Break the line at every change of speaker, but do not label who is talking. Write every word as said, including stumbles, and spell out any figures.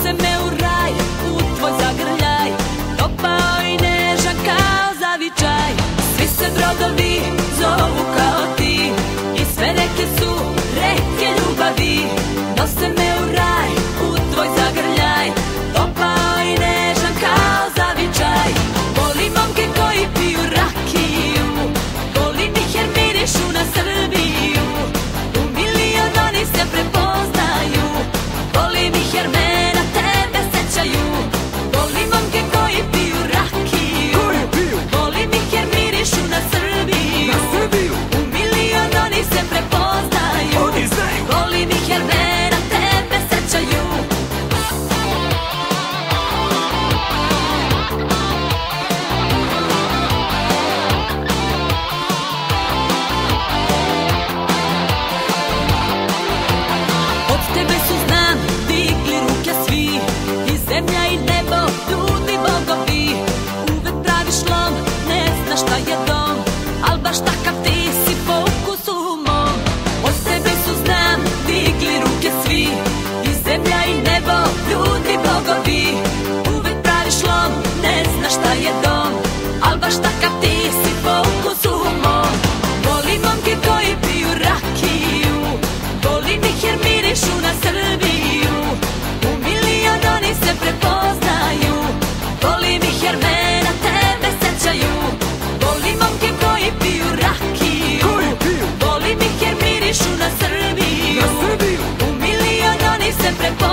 nose me u raj, u tvoj zagrljaj, topao i nežan kao zavičaj. Svi se brodovi zovu kao ti i sve reke su reke ljubavi. Nose me u raj, u tvoj zagrljaj, topao i nežan kao zavičaj. Volim momke koji piju rakiju, volim ih jer mirišu na Srbiju. U milion oni se prepoznaju, volim ih jer me na tebe sećaju. Volim momke koji piju rakiju, volim ih jer mirišu na Srbiju. U milion oni se prepoznaju, volim ih jer me na tebe sećaju. Od tebe su znam digli ruke svi, i zemlja i nebo, ljudi bogovi. Uvek praviš lom, ne znaš šta je dom, al baš takav ti si po ukusu mom. Od tebe su znam digli ruke svi, i zemlja i nebo, ljudi bogovi. Uvek praviš lom, ne znaš šta je dom, al baš takav ti si po ukusu mom. Volim momke koji piju rakiju, volim ih jer mirišu na Srbiju. U milion oni se prepoznaju, volim ih jer me na tebe sećaju. Volim momke koji piju rakiju, volim ih jer mirišu na Srbiju. U milion oni se prepoznaju,